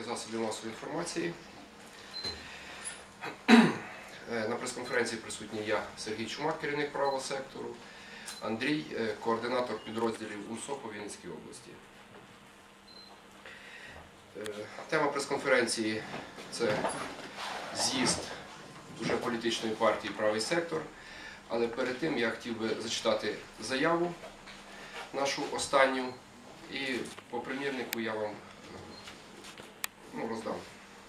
засобів масової інформації. На прес-конференції присутній я, Сергій Чумак, керівник правого сектору, Андрій, координатор підрозділів УСО по Вінницькій області. Тема прес-конференції – це з'їзд уже політичної партії «Правий сектор». Але перед тим я хотів би зачитати заяву нашу останню, і по примірнику я вам роздам.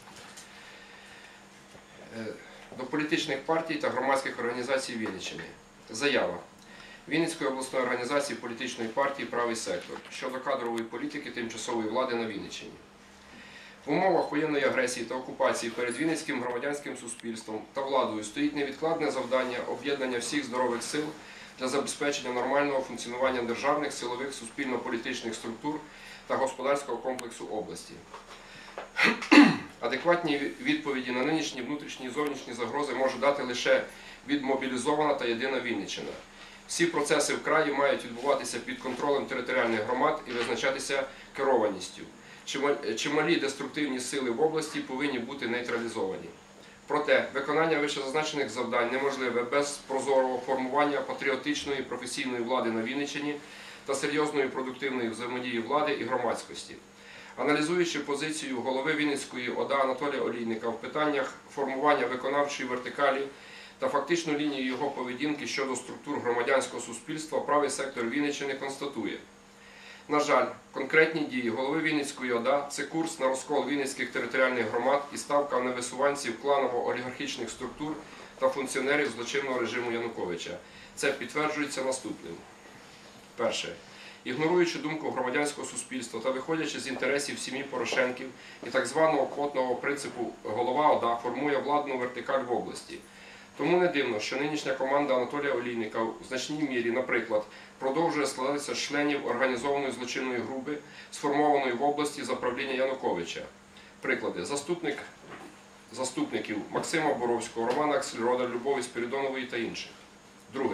До політичних партій та громадських організацій Вінниччини. Заява Вінницької обласної організації політичної партії «Правий сектор» щодо кадрової політики тимчасової влади на Вінниччині. В умовах воєнної агресії та окупації перед Вінницьким громадянським суспільством та владою стоїть невідкладне завдання об'єднання всіх здорових сил для забезпечення нормального функціонування державних, силових, суспільно-політичних структур та господарського комплексу області. Адекватні відповіді на нинішні внутрішні і зовнішні загрози може дати лише відмобілізована та єдина Вінниччина. Всі процеси в краї мають відбуватися під контролем територіальних громад і визначатися керованістю. Чималі деструктивні сили в області повинні бути нейтралізовані. Проте, виконання вищезазначених завдань неможливе без прозорого формування патріотичної професійної влади на Вінниччині та серйозної продуктивної взаємодії влади і громадськості. Аналізуючи позицію голови Вінницької ОДА Анатолія Олійника в питаннях формування виконавчої вертикалі та фактичну лінію його поведінки щодо структур громадянського суспільства, правий сектор Вінниччини констатує: на жаль, конкретні дії голови Вінницької ОДА – це курс на розкол вінницьких територіальних громад і ставка на висуванців кланово-олігархічних структур та функціонерів злочинного режиму Януковича. Це підтверджується наступним. Перше. Ігноруючи думку громадянського суспільства та виходячи з інтересів сім'ї Порошенків і так званого квотного принципу, голова ОДА формує владну вертикаль в області. Тому не дивно, що нинішня команда Анатолія Олійника в значній мірі, наприклад, продовжує складатися з членів організованої злочинної групи, сформованої в області за правління Януковича. Приклади. Заступників Максима Боровського, Романа Аксельрода, Любові Спірідонової та інших. Друге.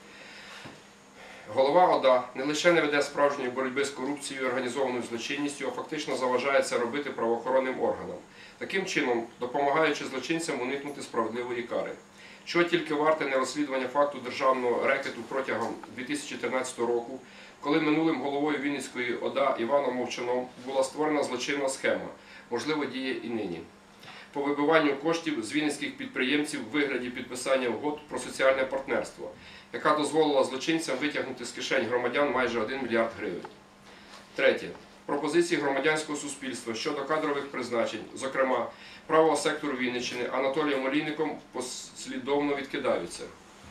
Голова ОДА не лише не веде справжньої боротьби з корупцією і організованою злочинністю, а фактично заважає це робити правоохоронним органам, таким чином допомагаючи злочинцям уникнути справедливої кари. Що тільки варте не розслідування факту державного рекету протягом 2013 року, коли минулим головою Вінницької ОДА Іваном Мовчаном була створена злочинна схема, можливо, діє і нині, по вибиванню коштів з вінницьких підприємців в вигляді підписання угод про соціальне партнерство, яка дозволила злочинцям витягнути з кишень громадян майже 1 мільярд гривень. Третє. Пропозиції громадянського суспільства щодо кадрових призначень, зокрема, правого сектору Вінниччини Анатолієм Олійником послідовно відкидаються.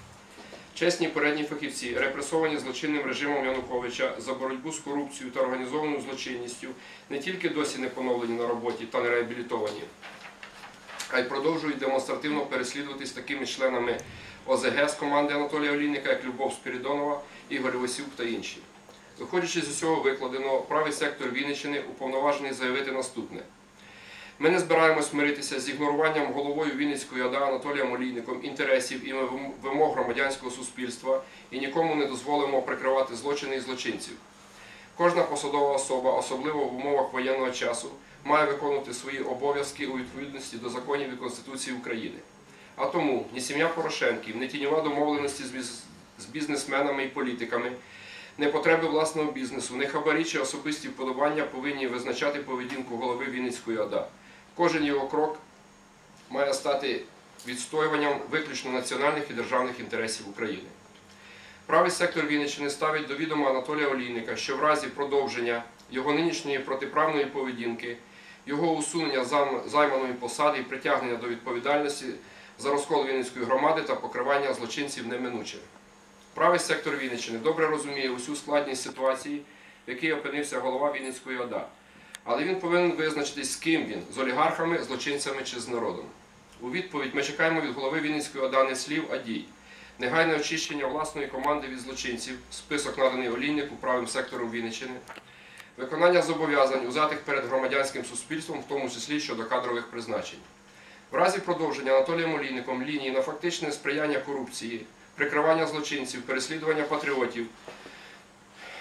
Чесні передні фахівці, репресовані злочинним режимом Януковича за боротьбу з корупцією та організованою злочинністю, не тільки досі не поновлені на роботі та не реабілітовані, а й продовжують демонстративно переслідуватись такими членами ОЗГ з команди Анатолія Олійника, як Любов Спірідонова, Ігор Васюк та інші. Виходячи з усього викладеного, правий сектор Вінниччини уповноважений заявити наступне. Ми не збираємось миритися з ігноруванням головою Вінницької ОДА Анатолієм Олійником інтересів і вимог громадянського суспільства і нікому не дозволимо прикривати злочини і злочинців. Кожна посадова особа, особливо в умовах воєнного часу, має виконувати свої обов'язки у відповідності до законів і Конституції України. А тому ні сім'я Порошенків, ні тіньова домовленості з бізнесменами і політиками, не потреби власного бізнесу, не хабарі чи особисті вподобання повинні визначати поведінку голови Вінницької ОДА. Кожен його крок має стати відстоюванням виключно національних і державних інтересів України. Правий сектор Вінниччини ставить до відома Анатолія Олійника, що в разі продовження його нинішньої протиправної поведінки, його усунення з займаної посади і притягнення до відповідальності за розкол Вінницької громади та покривання злочинців неминуче. Правий сектор Вінниччини добре розуміє усю складність ситуації, в якій опинився голова Вінницької ОДА. Але він повинен визначитись, з ким він – з олігархами, злочинцями чи з народом. У відповідь ми чекаємо від голови Вінницької ОДА не слів, а дій. Негайне очищення власної команди від злочинців, список наданий Олійнику правим сектором Вінниччини, виконання зобов'язань, узятих перед громадянським суспільством, в тому числі щодо кадрових призначень. В разі продовження Анатолієм Олійником лінії на фактичне сприяння корупції, прикривання злочинців, переслідування патріотів,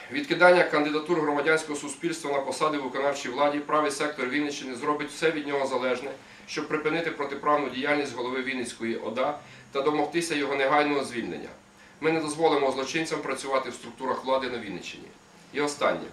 відкидання кандидатур громадянського суспільства на посади в виконавчій владі правий сектор Вінниччини зробить все від нього залежне, щоб припинити протиправну діяльність голови Вінницької ОДА та домогтися його негайного звільнення. Ми не дозволимо злочинцям працювати в структурах влади на Вінниччині. І останнє.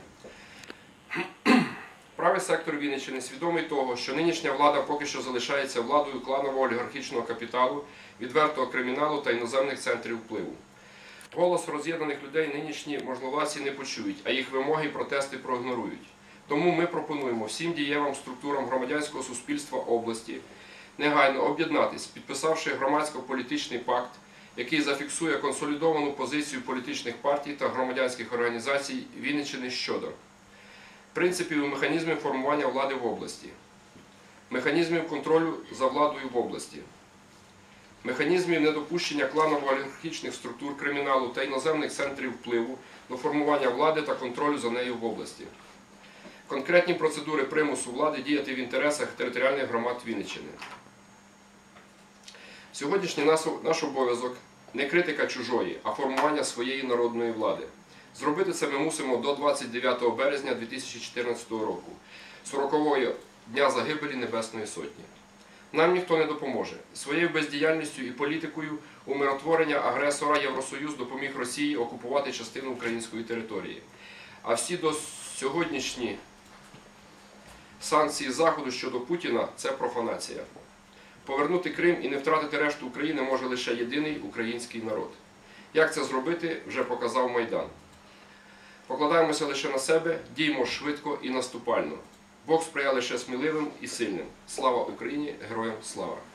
Правий сектор Вінниччини свідомий того, що нинішня влада поки що залишається владою кланового олігархічного капіталу, відвертого криміналу та іноземних центрів впливу. Голос роз'єднаних людей нинішні можновладці не почують, а їх вимоги і протести проігнорують. Тому ми пропонуємо всім дієвим структурам громадянського суспільства області негайно об'єднатись, підписавши громадсько-політичний пакт, який зафіксує консолідовану позицію політичних партій та громадянських організацій Вінниччини щодо принципів і механізмів формування влади в області, механізмів контролю за владою в області, механізмів недопущення кланово-олігархічних структур криміналу та іноземних центрів впливу до формування влади та контролю за нею в області, конкретні процедури примусу влади діяти в інтересах територіальних громад Вінниччини. Сьогоднішній наш обов'язок не критика чужої, а формування своєї народної влади. Зробити це ми мусимо до 29 березня 2014 року, 40-го дня загибелі Небесної Сотні. Нам ніхто не допоможе. Своєю бездіяльністю і політикою умиротворення агресора Євросоюз допоміг Росії окупувати частину української території. А всі до сьогоднішні санкції Заходу щодо Путіна – це профанація. Повернути Крим і не втратити решту України може лише єдиний український народ. Як це зробити, вже показав Майдан. Покладаємося лише на себе, діємо швидко і наступально. Бог сприяє лише сміливим і сильним. Слава Україні! Героям слава!